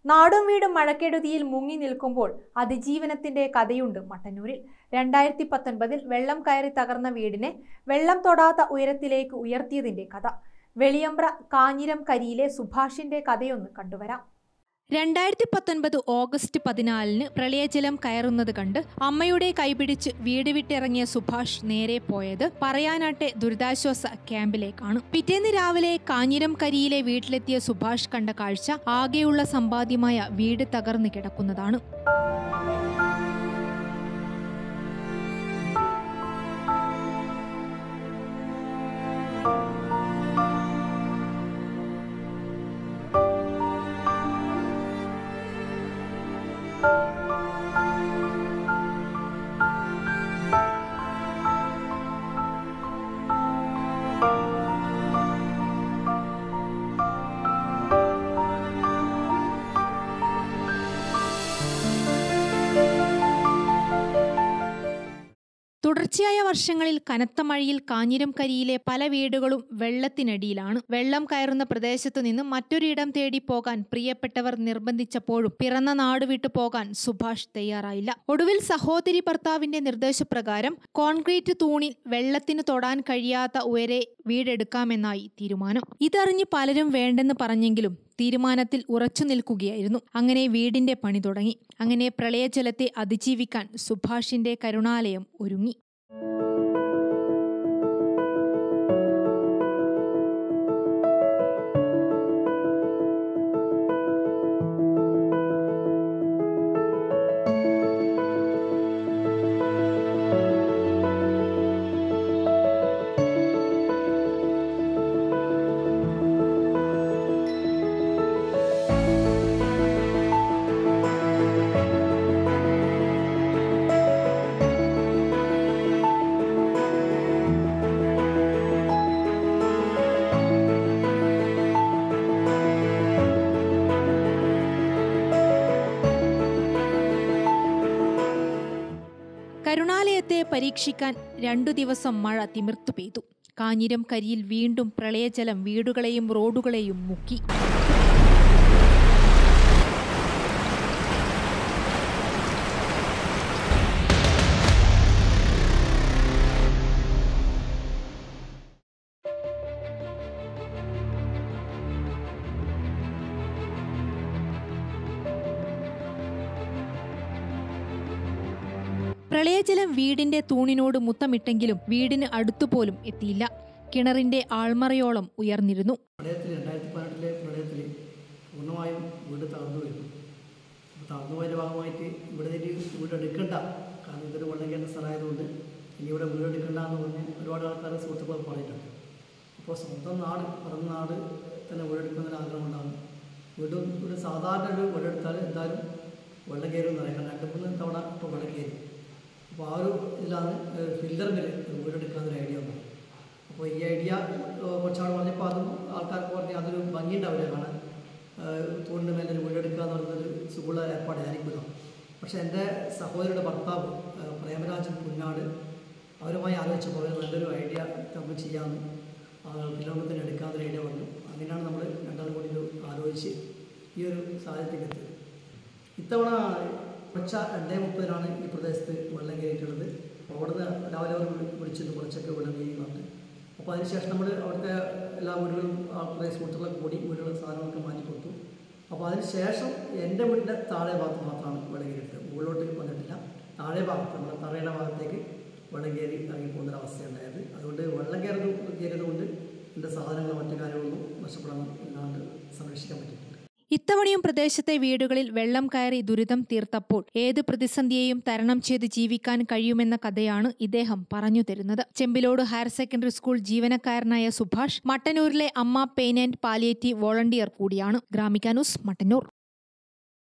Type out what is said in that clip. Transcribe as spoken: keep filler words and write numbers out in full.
നാടും വീടും മഴക്കെടുതിയിൽ മുങ്ങി നിൽക്കുമ്പോൾ അതിജീവനത്തിന്റെ കഥയുണ്ട് മട്ടന്നൂരിൽ. രണ്ടായിരത്തി പത്തൊൻപതിൽ വെള്ളം കയറി തകർന്ന വീടിനെ വെള്ളം തൊടാത്ത ഉയരത്തിലേക്ക് ഉയർത്തിയതിന്റെ കഥ. വെളിയമ്പ്ര കാഞ്ഞിരം കരിയിലെ സുഭാഷിന്റെ കഥയൊന്ന് കണ്ടുവരാം. രണ്ടായിരത്തി പത്തൊൻപത് ഓഗസ്റ്റ് പതിനാലിന് പ്രളയജലം കയറുന്നത് കണ്ട് അമ്മയുടെ കൈപിടിച്ച് വീട് വിട്ടിറങ്ങിയ സുഭാഷ് നേരെ പോയത് പറയാനാട്ടെ ദുരിതാശ്വാസ ക്യാമ്പിലേക്കാണ്. പിറ്റേന്ന് രാവിലെ കാഞ്ഞിരം കരിയിലെ വീട്ടിലെത്തിയ സുഭാഷ് കണ്ട കാഴ്ച ആകെയുള്ള സമ്പാദ്യമായ വീട് തകർന്നു കിടക്കുന്നതാണ്. തുടർച്ചയായ വർഷങ്ങളിൽ കനത്ത മഴയിൽ കാഞ്ഞിരം കരിയിലെ പല വീടുകളും വെള്ളത്തിനടിയിലാണ്. വെള്ളം കയറുന്ന പ്രദേശത്തു നിന്ന് മറ്റൊരിടം തേടി പോകാൻ പ്രിയപ്പെട്ടവർ നിർബന്ധിച്ചപ്പോഴും പിറന്ന നാട് വിട്ടു പോകാൻ സുഭാഷ് തയ്യാറായില്ല. ഒടുവിൽ സഹോദരി ഭർത്താവിന്റെ നിർദ്ദേശപ്രകാരം കോൺക്രീറ്റ് തൂണിൽ വെള്ളത്തിന് തൊടാൻ കഴിയാത്ത ഉയരെ വീടെടുക്കാമെന്നായി തീരുമാനം. ഇതറിഞ്ഞ് പലരും വേണ്ടെന്ന് പറഞ്ഞെങ്കിലും തീരുമാനത്തിൽ ഉറച്ചു നിൽക്കുകയായിരുന്നു. അങ്ങനെ വീടിന്റെ പണി തുടങ്ങി. അങ്ങനെ പ്രളയജലത്തെ അതിജീവിക്കാൻ സുഭാഷിന്റെ കരുണാലയം ഒരുങ്ങി. കരുണാലയത്തെ പരീക്ഷിക്കാൻ രണ്ടു ദിവസം മഴ തിമിർത്തു പെയ്തു. കാഞ്ഞിരം കരിയിൽ വീണ്ടും പ്രളയജലം വീടുകളെയും റോഡുകളെയും മുക്കി. പ്രളയജലം വീടിന്റെ തൂണിനോട് മുത്തമിട്ടെങ്കിലും വീടിന് അടുത്തുപോലും എത്തിയില്ല. കിണറിന്റെ ആൾമറയോളം ഉയർന്നിരുന്നു. രണ്ടായിരത്തി പതിനെട്ടിലെ പ്രളയത്തിൽ പൂർണ്ണമായും വീട് തകർന്നു വരുന്നു. തകർന്നു പോയതിൻ്റെ ഭാഗമായിട്ട് ഇവിടെ വീട് എടുക്കണ്ട, കാരണം ഇതൊരു വെള്ളം കയറുന്ന സ്ഥലമായതുകൊണ്ട് ഇനി ഇവിടെ വീട് എടുക്കണ്ട എന്ന് പറഞ്ഞ് ഒരുപാട് ആൾക്കാർ സുഹൃത്തുക്കൾ പറഞ്ഞിട്ടുണ്ട്. അപ്പോൾ സ്വന്തം നാട് പിറന്ന നാട് തന്നെ വീടെടുക്കുന്നൊരു ആഗ്രഹം ഉണ്ടാകും. വീടും ഒരു സാധാരണ ഒരു വീടെടുത്താൽ എന്തായാലും വെള്ളം കയറുമെന്ന് പറയാം. രണ്ട് മൂന്ന് തവണ ഇപ്പോൾ വെള്ളം കയറി. അപ്പോൾ ആ ഒരു ഇതിലാണ് ഫില്ലറിൽ വീടെടുക്കാനൊരു ഐഡിയ ഉണ്ട്. അപ്പോൾ ഈ ഐഡിയ കുറച്ചാൾ പറഞ്ഞപ്പോൾ അതും ആൾക്കാർക്ക് പറഞ്ഞ് അതൊരു ഭംഗിയുണ്ടാവില്ല കാണാൻ. തൂണിൻ്റെ മേലെ ഒരു വീടെടുക്കുക എന്ന് പറയുന്നൊരു സുഖമുള്ള ഏർപ്പാടായിരിക്കുമല്ലോ. പക്ഷേ എൻ്റെ സഹോദരിയുടെ ഭർത്താവ് പ്രേമരാജൻ കുഞ്ഞാട് അവരുമായി ആലോചിച്ചപ്പോൾ അവർ നല്ലൊരു ഐഡിയ നമുക്ക് ചെയ്യാമെന്ന് ഫില്ലറിൽ തന്നെ എടുക്കാമെന്നൊരു ഐഡിയ പറഞ്ഞു. അങ്ങനെയാണ് നമ്മൾ രണ്ടാളും കൂടി ഒരു ആലോചിച്ച് ഈ ഒരു സാഹചര്യത്തിൽ എത്തിയത്. ഇത്തവണ കുറച്ച രണ്ടേ മുപ്പതിനാണ് ഈ പ്രദേശത്ത് വെള്ളം കയറിയിട്ടുള്ളത്. അപ്പോൾ അവിടുന്ന് രാവിലെ അവർ വിളിച്ചിട്ട് കുറച്ചൊക്കെ വെള്ളം കയറിയുന്നുണ്ട്. അപ്പോൾ അതിനുശേഷം നമ്മൾ അവിടുത്തെ എല്ലാ വീടുകളും പ്രദേശ സുഹൃത്തുക്കളൊക്കെ കൂടി വീടുകളും സാധനങ്ങളൊക്കെ മാറ്റി കൊടുത്തു. അപ്പോൾ അതിന് ശേഷം എൻ്റെ വീടിൻ്റെ താഴെ ഭാഗത്ത് മാത്രമാണ് വെള്ളം കയറിയിട്ട്, മുകളിലോട്ട് വന്നിട്ടില്ല. താഴെ ഭാഗത്ത് നമ്മുടെ തറയുടെ ഭാഗത്തേക്ക് വെള്ളം കയറി ഇറങ്ങി പോകുന്നൊരവസ്ഥയുണ്ടായത്. അതുകൊണ്ട് വെള്ളം കയറി കയറിയത് കൊണ്ട് എൻ്റെ സാധനങ്ങൾ മറ്റു കാര്യങ്ങളൊന്നും നഷ്ടപ്പെടാൻ ഇല്ലാണ്ട് സംരക്ഷിക്കാൻ പറ്റിയിട്ടുണ്ട്. ഇത്തവണയും പ്രദേശത്തെ വീടുകളിൽ വെള്ളം കയറി ദുരിതം തീർത്തപ്പോൾ ഏത് പ്രതിസന്ധിയെയും തരണം ചെയ്ത് ജീവിക്കാൻ കഴിയുമെന്ന കഥയാണ് ഇദ്ദേഹം പറഞ്ഞു തരുന്നത്. ചെമ്പിലോട് ഹയർ സെക്കൻഡറി സ്കൂൾ ജീവനക്കാരനായ സുഭാഷ് മട്ടന്നൂരിലെ അമ്മ പെയിൻ ആൻഡ് പാലിയേറ്റീവ് വോളണ്ടിയർ കൂടിയാണ്. ഗ്രാമിക ന്യൂസ്, മട്ടന്നൂർ.